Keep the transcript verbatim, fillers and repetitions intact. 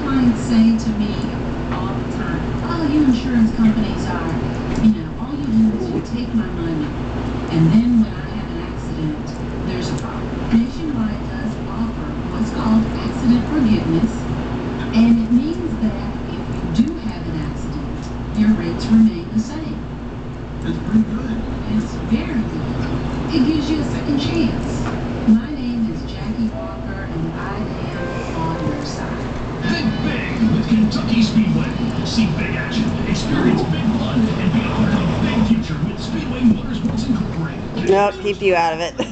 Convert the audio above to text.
clients say to me all the time, oh, you insurance companies are, you know, all you do is you take my money, and then when I have an accident, there's a problem. Nationwide does offer what's called accident forgiveness, and it means that if you do have an accident, your rates remain the same. That's pretty good. It's very good. It gives you a second chance. My name is Jackie Walker, and I am on your side. Think big with Kentucky Speedway. See big action, experience big fun, and be a part of a big future with Speedway Motorsports Incorporated. Nope, keep you out of it.